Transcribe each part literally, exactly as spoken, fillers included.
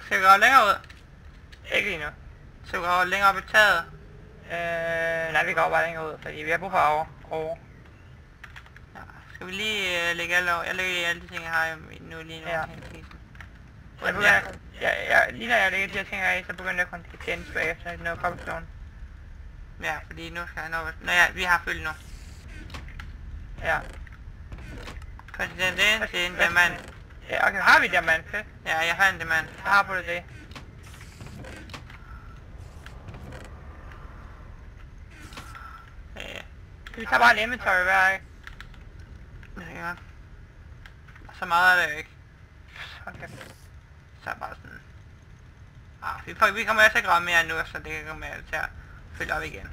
Skal vi gå længere ud? Ikke lige nu. Skal vi gå længere op i taget? Øh, nej, vi går bare længere ud, fordi vi har brug for over. over. Ja. Skal vi lige uh, lægge alle over? Jeg lægger lige alle de ting, jeg har nu lige nu. Ja. Jeg begynder, Ja. jeg, jeg, lige når jeg lægger de her ting her i, så begynder jeg at konsekvens bagefter noget cobblestone. Ja, fordi nu skal jeg nå... Nå ja, vi har fyldt nu. Ja. Konsekvens ind til en diamant. Ja, okay, har vi diamant? Fedt. Ja, jeg fandt det, mand. Jeg har på det det. Ja. Vi tager bare en inventory hver, ikke? Det er godt. Så meget er det jo ikke. Okay. Så er det bare sådan... Ah, vi, får, vi kommer også ikke at mere nu, så det kan komme med til at fylde op igen.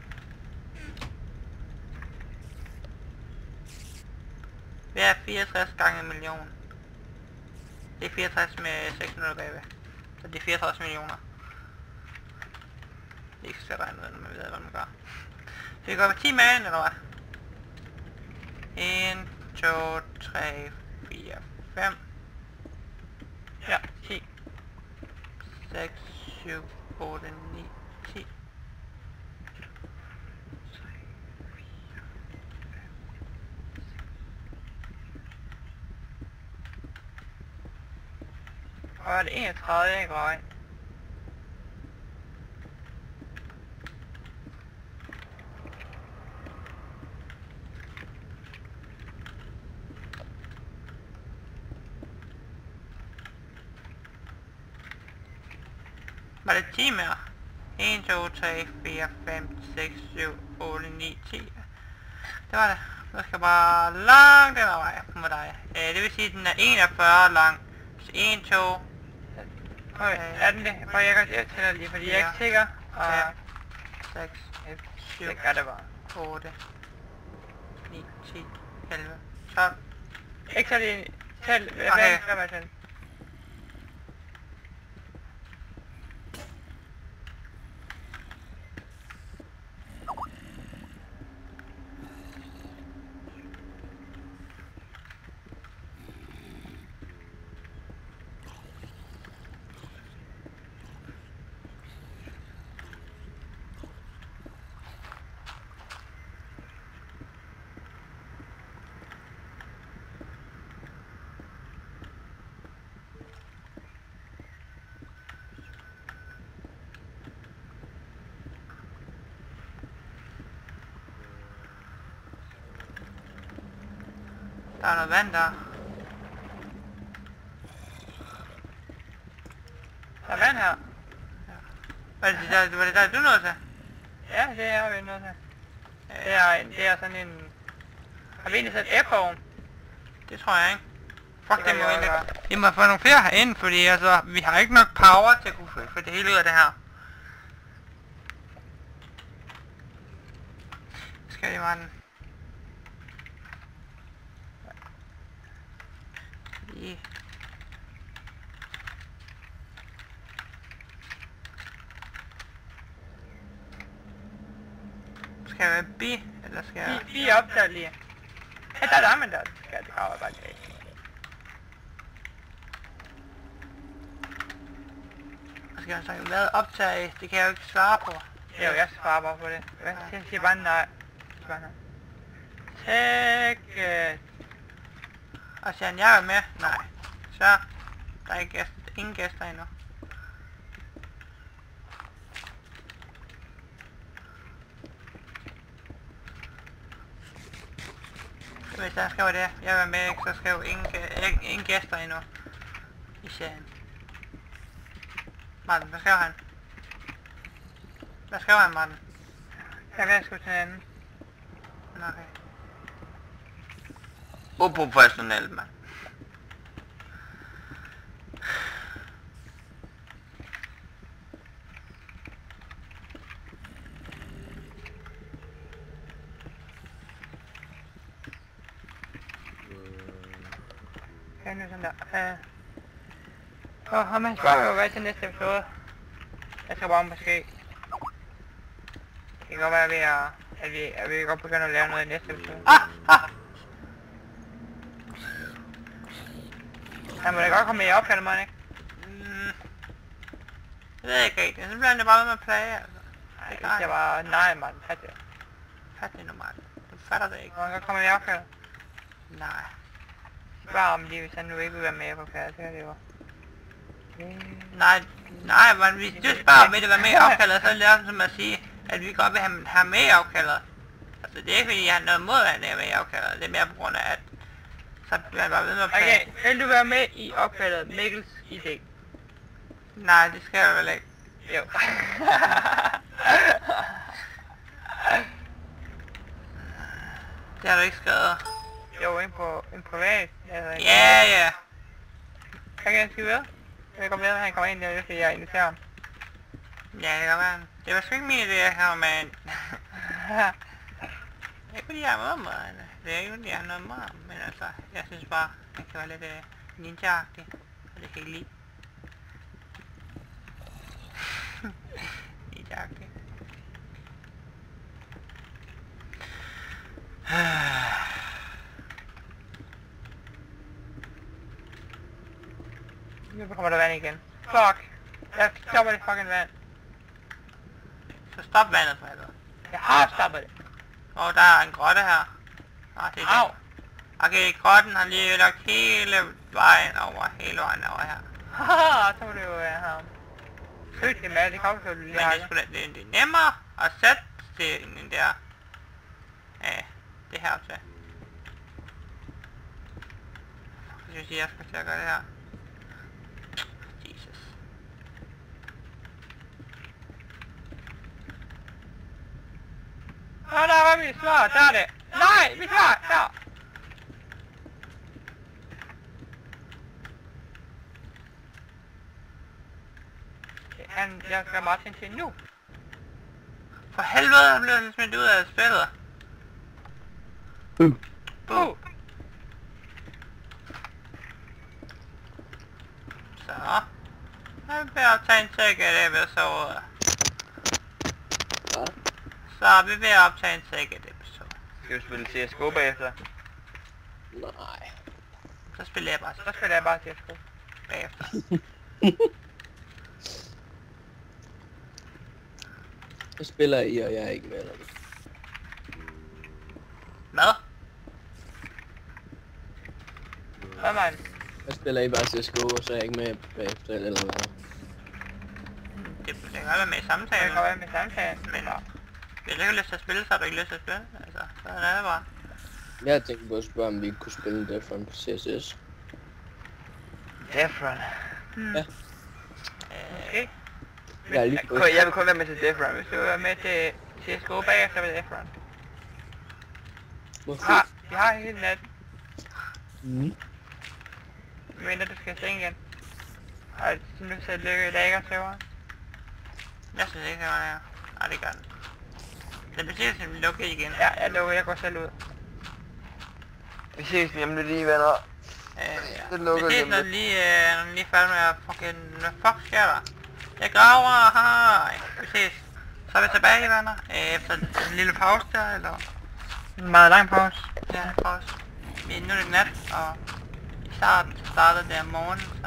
Vi er fireogtres gange en million. Det er fireogtres med seks nul bagved. Så det er fireogtres millioner. Det er ikke så svært at regne ud, når man ved, hvad man gør. Så vi går på ti mand, eller hvad? en, to, tre, fire, fem. Ja, ti. seks, syv, otte, ni, ti. Og er det enogtredive, ikke røg? Var det ti mere? en, to, tre, fire, fem, seks, syv, otte, ni, ti. Det var det. Nu skal jeg bare langt den vej med dig. Øh, det vil sige, at den er enogfyrre lang. Så en, to... Okay, er den det? For jeg kan jeg tæller lige, fordi jeg er ikke sikker. Og seks, syv, det gør det bare. otte, ni, ti, elleve, tolv. Ikke så lige... Tæl, hvad Okay. hvad var det? Der er noget vand der. Der er vand her. Var det der, var det der du nåede til? Ja, det er vi nødt til. Det er, en- det er sådan en... Har vi egentlig sat aircone? Det tror jeg ikke. Fuck, Det det kan må vi vi også ikke. Vi må få nogle flere herinde, fordi altså, vi har ikke nok power til at kunne få- få det hele ud af det her. Skal vi bare den? Lige. Skal jeg være bi, eller skal jeg... Vi, vi er optaget lige. Ja, der er der, men der skal det grave bare ikke. Skal jeg sige, hvad optage? Det kan jeg jo ikke svare på. Jo, jeg svarer bare på det. Hvad? Jeg siger bare nej. Jeg siger bare nej. Tæk... Og siger han, jeg er med? Nej. Så, der er ikke gæster, ingen gæster endnu. Hvis jeg skriver det, jeg er med, ikke, så skriv ingen, gæ- ingen gæster endnu. I serien. Martin, hvad skriver han? Hvad skriver han, Martin? Jeg vil sgu til en anden. Nå, okay. Uprofessionelt, mand. Ja, nu sådan der. Øh. Åh, og man spørger jo, hvad til næste episode. Jeg skal bare måske... Det kan godt være, at vi er... At vi, at vi godt begynde at lave noget i næste episode. Ah, ah. Han må da godt komme med i opkaldet, må han ikke? Mm, Det ved jeg ikke rigtigt. Så bliver han jo bare ved med at plage, altså. Nej, det er bare, nej mand, fat det. Fat det nu, mand. Du fatter det ikke. Og så kommer jeg opkaldet. Nej. Spørg om de, hvis han nu ikke vil være med på kaldet, så er det jo. Nej, nej, men hvis du spørger, vil det være med i opkaldet, så er det også som at sige, at vi godt vil have ham med i opkaldet. Altså, det er ikke fordi, jeg har noget mod, at han er med i opkaldet. Det er mere på grund af, at så bliver han bare ved med at plage. Okay, vil du være med i opkaldet Mikkels idé? Nej, det skal jeg vel ikke. Jo. Det har du ikke skrevet. Jo, ind på en privat. Altså, Ja, ja. Okay, jeg skal videre. Jeg kan ved, at han kommer ind der, fordi jeg inviterer ham. Ja, det kan være. Det var sgu ikke min idé, jeg kommer med ind. Det er ikke fordi, jeg har noget med ham. Det er ikke fordi, jeg har noget med ham. Men altså, jeg synes bare, han kan være lidt uh, ninja-agtig. Og det kan jeg ikke lide. Ninja-agtig. Nu kommer der vand igen. Fuck! Jeg stopper det fucking vand. Så stop vandet for helvede. Jeg har stoppet det. Og der er en grotte her. Ah, det er Au! det. Okay, grotten har lige lagt hele vejen over, hele vejen over her. Haha, så må det jo være ham. Sødt det med, det kommer så lige Men det er, sgu da, det, er, det er nemmere at sætte stenen der. Ja, det her til. Det vil sige, jeg skal til at gøre det her. Jesus. Åh, der var vi svar, der er det. Nej, vi svar, der. Han, jeg skal bare tænke til nu. For helvede, han blev smidt ud af spillet. Uh. Uh. Så. Jeg vil optage en sæk af det, vi så ud. Hvad? Så er vi ved at optage en sæk af det episode. Skal vi spille C S G O bagefter? Nej. Så spiller jeg bare Så spiller jeg bare C S G O. bagefter. Jeg spiller I, og jeg er ikke med. Eller det. Hvad? Hvad man? Jeg spiller I bare C S G O, og så er jeg ikke med bagefter, eller hvad? Det, det kan godt være med i Jeg samtalen. kan være med samtalen. Men hvis du ikke har lyst til at spille, så har du ikke lyst til at spille. Altså, så er det bare. Jeg tænkte på at spørge, om vi ikke kunne spille det fra C S S. Defron. Hmm. Ja. Øh, Okay. Jeg er lige Jeg, gået. kun- jeg vil kun være med til Defron. Hvis du vil være med til C S G O bagefter ved Defron. Hvorfor? Har, vi har hele natten. Mm. Mindre du skal seng igen. Og nu så lykke i lager serveren. jeg synes ikke, det var det. Nej, det gør den. Den betyder, at den lukker igen. Ja, jeg lukker, jeg går selv ud. Vi ses lige om lidt lige, venner. Øh, ja. Det lukker Vi ses, lige om når lidt. den lige, øh, når den lige er færdig med at fucking... Hvad fuck sker der? Jeg graver, hej! Vi ses. Så er vi tilbage, venner. Øh, efter en lille pause der, eller... En meget lang pause. Ja, pause. Vi er nu er det nat, og... I starten så startede det om morgenen, så...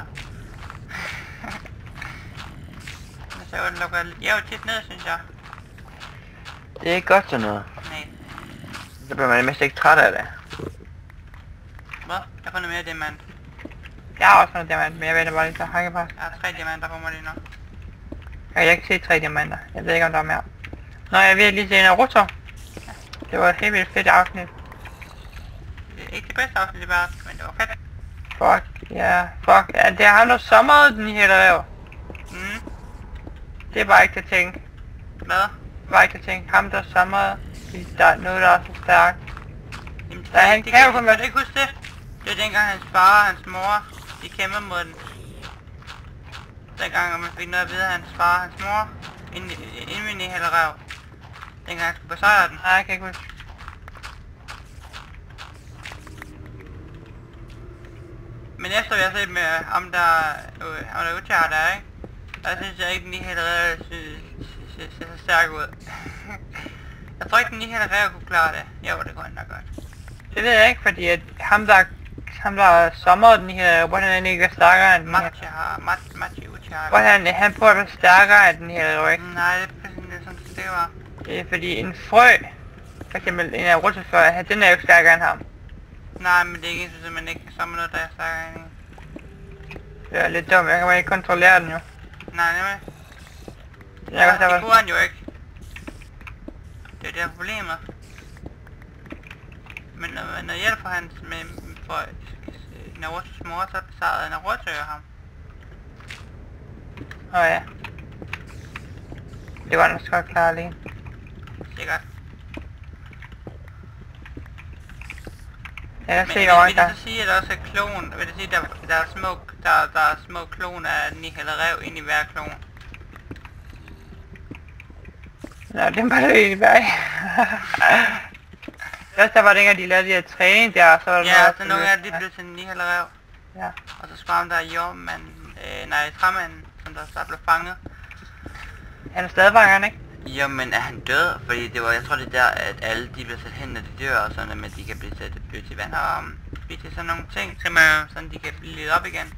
Men så den lukker jævnt tit ned, synes jeg. Det er ikke godt sådan noget. Nej. Så bliver man mest ikke træt af det. Hvad? Jeg får noget mere diamant. Jeg har også noget diamant, men jeg ved det bare lige så hakke bare. Jeg har tre diamanter på mig lige nu. Jeg kan ikke se tre diamanter. Jeg ved ikke om der er mere. Nå, jeg vil lige se Naruto. Det var et helt vildt fedt afsnit. Det er ikke det bedste afsnit i verden, men det var fedt. Fuck, ja, fuck. Ja, det har noget sommer, den her der. Mm. Det er bare ikke til at tænke. Hvad? Bare ikke til at tænke. Ham der sommer, der er noget, der er så stærkt. Jamen, det, Ja, han det kan jo kan kun du være- ikke huske det? Det var dengang hans far og hans mor, de kæmpede mod den. Dengang man fik noget at vide af hans far og hans mor, inden, inden vi i hele rev. Dengang han skulle besejre den. Nej, jeg kan ikke huske. Men efter vi har set med ham der, øh, ham der Uchiha der, ikke? Der synes jeg ikke, den lige helt rev ser så stærk ud. Jeg tror ikke, den lige helt rev kunne klare det. Jo, det kunne han nok godt. Det ved jeg ikke, fordi at ham der, ham der sommer, den her, hvordan han ikke er stærkere end den her. Machi har, Machi, Machi Uchiha. Charlie. Hvor han, han prøver at være stærkere end den her ryg. Nej, det er præcis det, som det var. Det er fordi en frø, for eksempel en af rutsefrø, den er jo ikke stærkere end ham. Nej, men det er ikke ens, at man ikke kan samle noget, der er stærkere end en. Det er lidt dumt, jeg kan bare ikke kontrollere den jo. Nej, nemlig. Jeg kan Ja, også det kunne han jo ikke. Det er det, der er problemet. Men når man hjælper hans med, for Narutos mor, så besejrede Naruto jo ham. Åh ja. Det var nok godt klart alene. Sikkert. Jeg kan Men se vil, over vil der. det så sige, at der også er klon? Vil det sige, at der, der, er små, der, der er små kloner af Nik eller Rev ind i hver klon? Nå, det var det egentlig bare. Først der var det dengang, de lavede de her træning der, og så var der Ja, noget, så nogle af de blev til Nik eller Rev. Ja. Og så sprang der Jormand, øh, nej, Træmanden, som der så blev fanget. Han er stadig fangeren, ikke? Jo, men er han død? Fordi det var, jeg tror det er der, at alle de bliver sat hen, når de dør, og sådan, at de kan blive sat blive til vand og um, spise sådan nogle ting, så man, sådan de kan blive lidt op igen.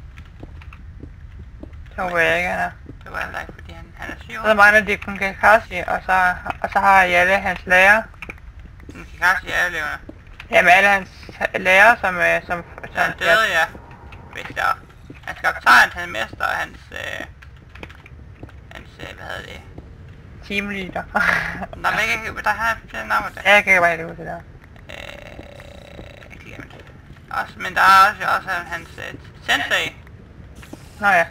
Det håber jeg ikke, han er. Det var heller ikke, fordi han, han er syg. Så mangler de kun Kakashi, og så, og så har jeg alle hans lærer. Men Kakashi er overlevende. Jamen alle hans lærer, som... øh, som, Så han døde, ja. Hvis der. Hans kaptajn, hans mester og hans... Øh, hans, øh, hvad hedder det? teamleader. Nå, men jeg kan der har flere navne der. Ja, jeg kan ikke bare lide det der. Øh, jeg glemmer det. Også, men der er også, også hans øh, sensei. Nå ja.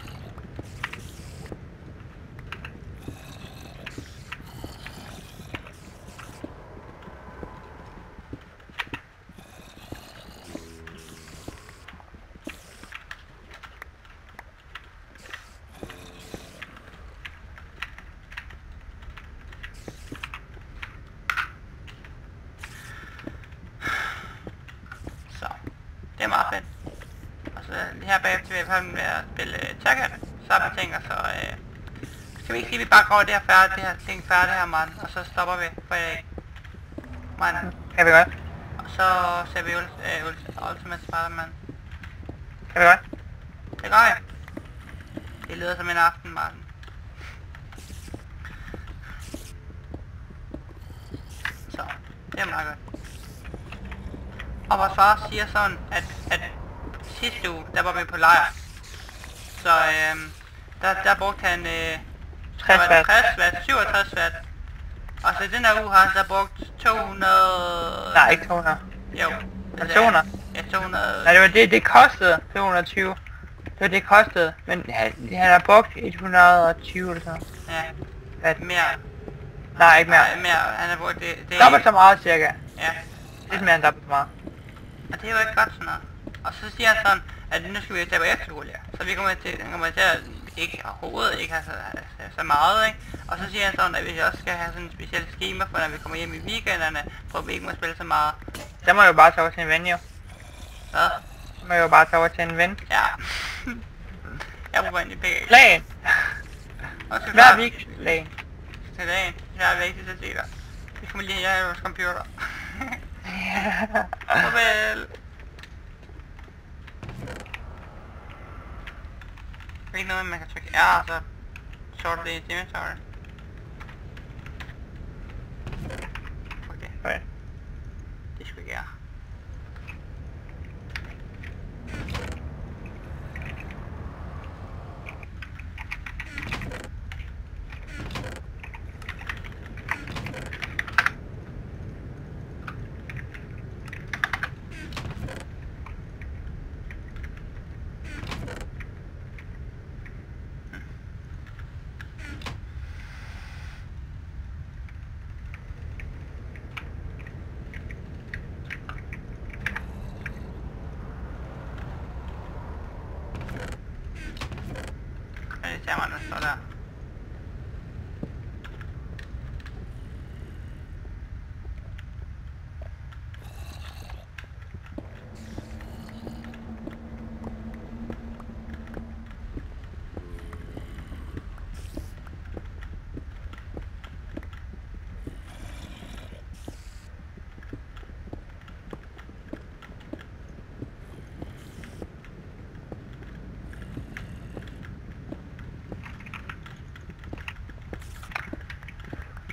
Det er meget fedt. Og så lige her bagefter vil jeg fandme være at spille uh, Taggart. Så har vi tænkt os at... Uh, skal vi ikke sige, at vi bare går det her færdigt, det her ting færdigt her, mand. Og så stopper vi for i dag. Man. Kan vi godt? Og så ser vi uh, Ultimate Spider-Man. Kan vi godt? Det gør jeg. Det lyder som en aften, Martin. Så, det er meget godt. Og vores far siger sådan, at, at sidste uge, der var vi på lejr. Så øhm, der, der brugte han øh, tres watt. tres watt, syvogtres watt. Og så den her uge har han så brugt to hundrede... Nej, ikke to hundrede. Jo. Ja, to hundrede. Ja, to hundrede... Nej, det var det, det kostede to hundrede og tyve. Det var det, det kostede. Men han, han har brugt et hundrede og tyve eller sådan. Ja, Hvad? mere. Nej, ikke mere. Nej, mere. Han har brugt det... det Dobbelt så meget cirka. Ja. Lidt mere end dobbelt så meget. Og det er jo ikke godt sådan noget. Og så siger han sådan, at nu skal vi tage på efterskole, så vi kommer til, kommer til at ikke overhovedet ikke have så, så meget, ikke? Og så siger han sådan, at vi også skal have sådan en speciel schema for, når vi kommer hjem i weekenderne, for at vi ikke må spille så meget. Der må jeg jo bare tage over til en ven, jo. Hvad? Så må jeg jo bare tage over til en ven. Ja. Jeg bruger egentlig begge. Plan! Hver week. Plan. Til dagen. Det er vigtigt at se dig. Vi kommer lige her i vores computer. Farvel. Der er ikke noget, man kan trykke R, og så sort det i inventory. Okay. Okay. Det skulle ikke R. Det ser man, der står der.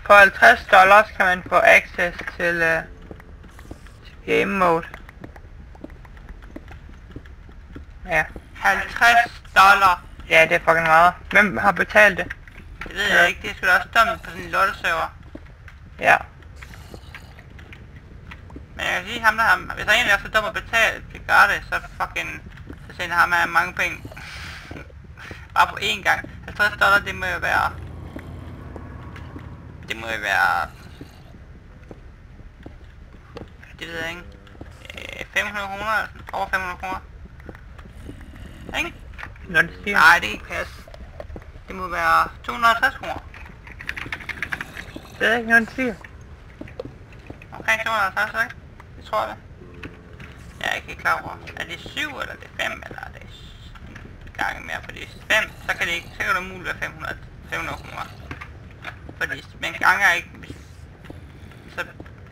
for halvtreds dollars kan man få access til uh, game mode. Ja. halvtreds dollar. Ja, det er fucking meget. Hvem har betalt det? Det ved jeg ikke, det er sgu da også dumt på sådan en lotteserver. Ja. Men jeg kan sige ham der ham, hvis der egentlig er så dum at betale, det gør det, så fucking, så sender ham af mange penge. Bare på én gang. halvtreds dollar, det må jo være, det må jo være, det ved jeg ikke, øh, fem hundrede kroner, over fem hundrede kroner. Ikke? Når det siger. Nej, det kan ikke passe. Det må være to hundrede og halvtreds kroner. Det er ikke noget, det siger. Omkring to hundrede og halvtreds, ikke? Det tror jeg. Jeg er ikke klar over. Er det syv eller det fem eller er det gange mere? Fordi fem, så kan det ikke, så kan det muligt være fem hundrede kroner. Fordi man ganger ikke, så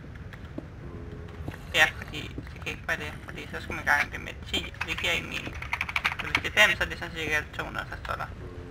ja, fordi det kan ikke være det, fordi så skal man gange det med ti, det giver ikke mening. Så hvis det er dem, så er det sådan cirka to hundrede og halvtreds dollar.